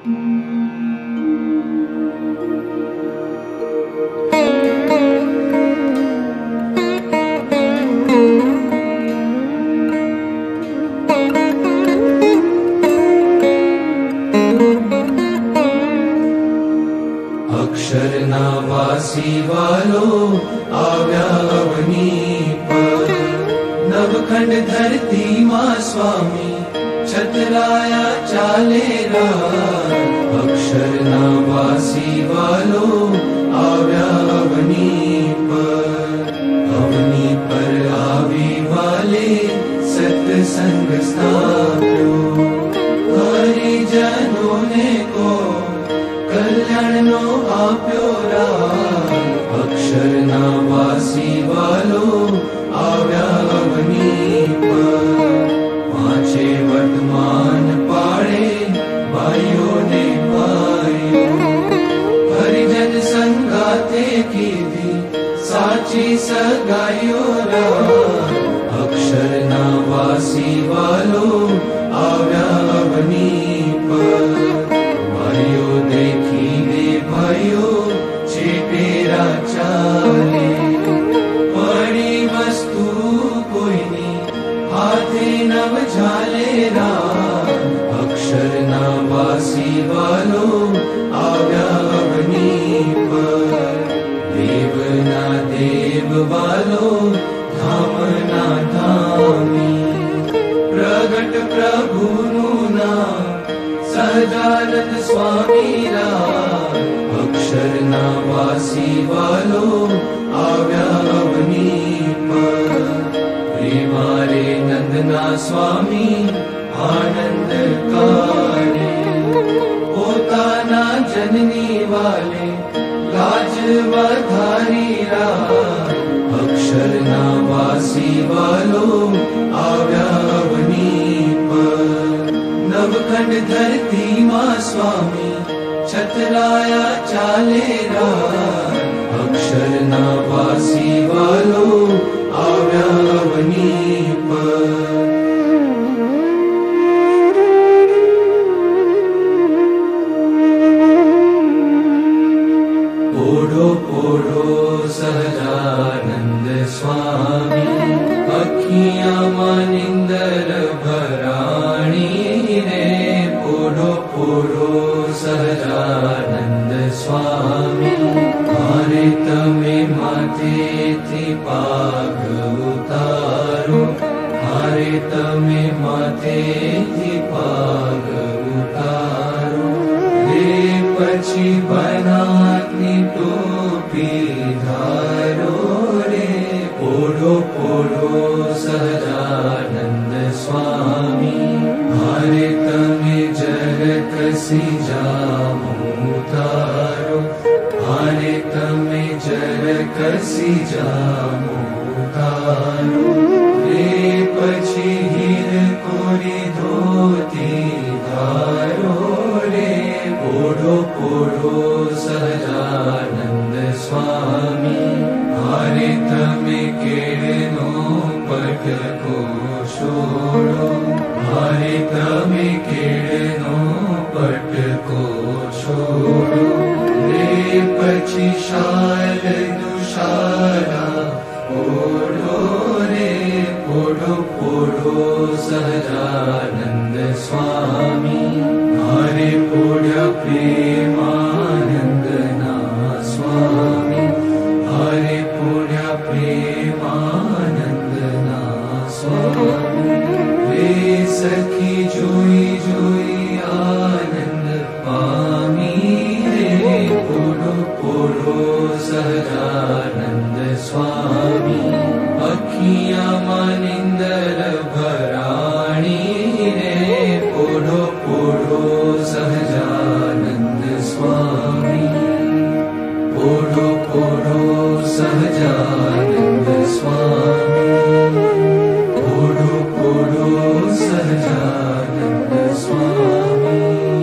अक्षरना वासी वालो આવ્યા અવની પર નવખંડ ધરતી માં સ્વામી છતરાયા ચાલે રા અક્ષરના વાસી વાલો આવ્યા અવની પર આવી વાલે સત્સંગ સ્થાપ્યો હરિજનોને કો કલ્યાણનો આપ્યો રા અક્ષરના વાસી વાલો આવ્યા અવની પર પાંચે વર્તમાન પાડે ભાઈઓને ભાઈઓ હરિજન સંગાતે કીધી સાચી સગાઈઓ રા અક્ષરના વાસી વાલો આવ્યા અવની પર ભાઈઓ દેખીને ભાઈઓ ચેટેરા ચાલે પડી વસ્તુ કોઈની હાથે નવ ઝાલે રા અક્ષરના વાસી વાલો આવ્યા અવની પર દેવના દેવ વાલો ધામના ધામી પ્રગટ પ્રભુનું નામ સહજાનંદ સ્વામી રા અક્ષરના વાસી વાલો આવ્યા અવની પર પ્રેમારે નંદના સ્વામી આનંદ કારે પોતાના જનની વાલે લાજ વધારી રા અક્ષરના વાસી વાલો આવ્યા અવની પર નવખંડ ધરતી માં સ્વામી છતરાયા ચાલે રા અક્ષરના વાસી વાલો આવ્યા અવની પર પોઢો પોઢો સહજાનંદ સ્વામી અખિયામાં નિંદર ભરાણી રે પોઢો પોઢો સહજાનંદ સ્વામી મારે તમે માથેથી પાગ ઉતારો મારે તમે માથેથી પાગ ઉતારો રે પછી બનાતની ટોપી ધારો રે પોઢો પોઢો સહજાનંદ સ્વામી મારે તમે જરકસી જામો તારો મારે તમે જરકસી જામો તારો રે પછી હીર કોરી ધોતી ધારો રે પોઢો પોઢો સહજાનંદ સ્વામી મારે તમે કેળનો પટકો છોડો મારે તમે કેળનો પટકો છોડો રે પછી શાલ દુશાલા ઓઢો રે પોઢો પોઢો સહજાનંદ સ્વામી મારે પોઢ્યા પ્રેમાનંદના સ્વામી મારે પોઢ્યા પ્રેમાનંદના સ્વામી રે સખી જોઈ જોઈ આનંદ પામી રે પોઢો પોઢો સહજાનંદ સ્વામી અખિયામાં નિંદર ભરાણી રે પોઢો પોઢો સહજાનંદ સ્વામી પોઢો પોઢો સહજાનંદ સ્વામી પોઢો પોઢો સહજાનંદ સ્વામી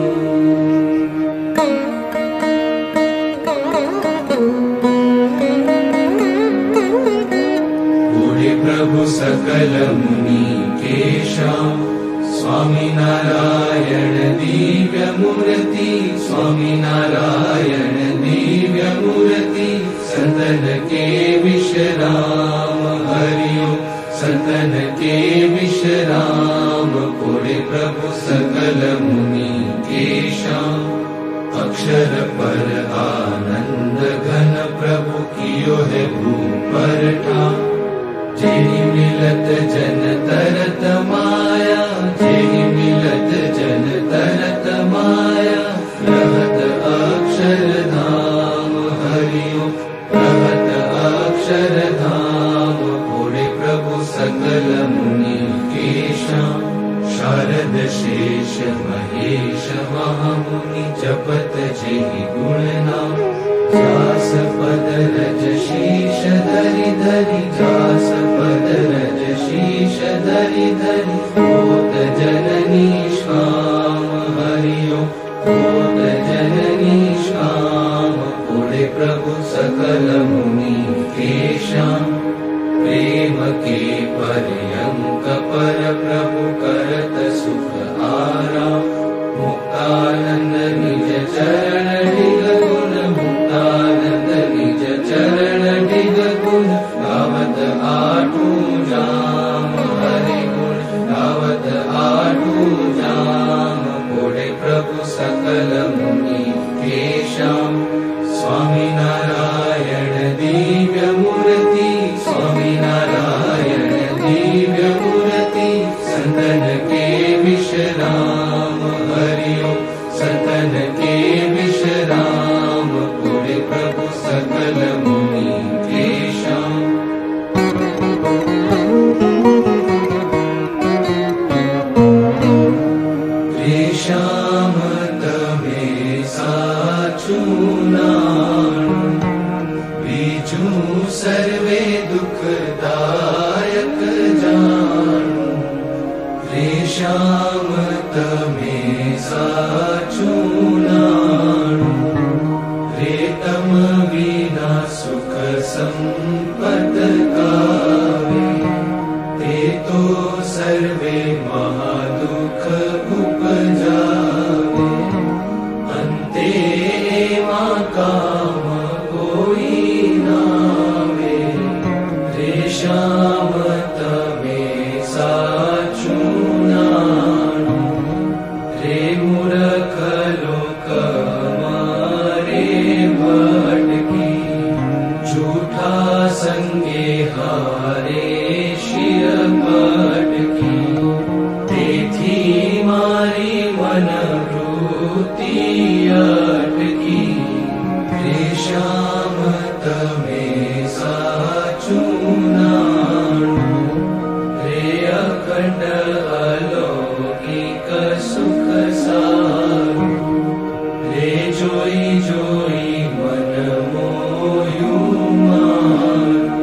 પૂરે પ્રભુ સકલ મુનિ કેશા સ્વામિનારાયણ દિવ્ય मूर्ति स्वामी नारायण दिव्य मूर्ति संतन के विश्राम हरिओम संतन के विश्राम कोडे प्रभु सकल मुनि के श्याम अक्षर पर आनंद घन प्रभु कियो है भूपर ठाम जेहि मिलत जन तरत माया जेहि मिलत जन तरत माया रहत अक्षर धाम हरिओम रहत अक्षर धाम कोडे प्रभु सकल मुनि के श्याम शारद शेष महेश महामुनि जपत जेहि गुण नाम जास पद रज शीश धरि धरि जास पद रज शीश धरि धरि होत जननी श्याम हरिओम होत जननी श्याम कोडे प्रभु सकल मुनि के श्याम प्रेम के पर्यंक पर प्रभु करत सुख आराम मुक्तानंद निज चरण डिग गुण मुक्तानंद निज चरण डिग गुण गावत आठू जाम हरि गुण गावत आठू जाम कोडे प्रभु सकल मुनि के श्याम स्वामी नारायण दिव्य मूर्ति स्वामी नारायण दिव्य मूर्ति संतन के विश्राम हरिओम संतन के विश्राम कोडे प्रभु सकल मुनि के श्याम रे श्याम तमे साचू नाणु बीजू सर्वे दुखदायक जाणु रे श्याम तमे साचू नाणु रे तम विना सुख संपत कावे ते तो सर्वे महादुख उपजावे अन्ते मा काम कोई नावे रे श्याम तमे साचू नाणु रे मूर्ख लोक मारे भटकी झूठा संगे हारे शिर पटकी तेथी मारी मन वृत्ति अटकी रे श्याम तमे साचू नाणु रे अखंड अलौकिक सुख सारू रे जोई जोई मन मोयू मारू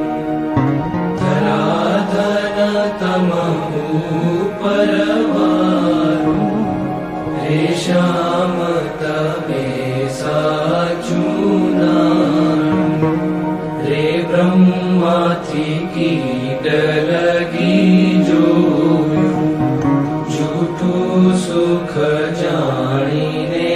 धराधन तमहु परवारू रे श्याम तमे साचू नाणु रे ब्रह्माथी कीट लगी जोयू झूठू सुख जाणीने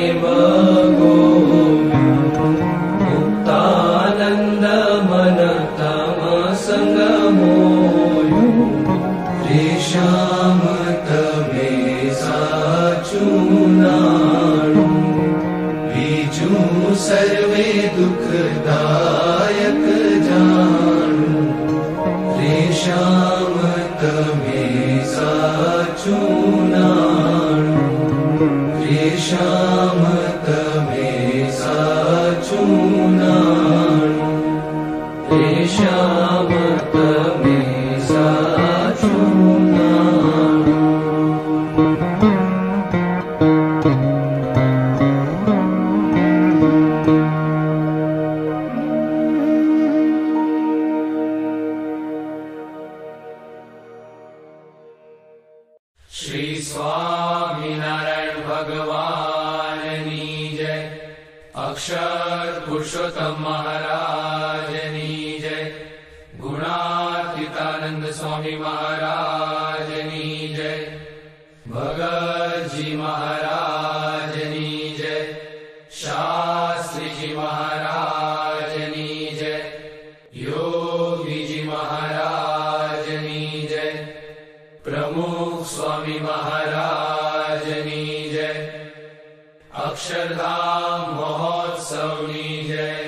बगोयू मुक्तानंद मन तम संग मोयू रे श्याम तमे साचू नाणु बीजू सर्वे दुखदायक जाणु रे श्याम तमे साचू नाणु रे श्याम तमे साचू नाणु रे श्याम तमे साचू नाणु श्री स्वामीनारायण भगवाननी जय अक्षर पुरुषोत्तम महाराजनी जय गुणातीतानंद स्वामी महाराजनी जय भगत जी महाराजनी स्वामीजी महाराजनी जय, योगीजी महाराजनी जय, प्रमुख स्वामी महाराजनी जय, अक्षरधाम महोत्सवनी जय।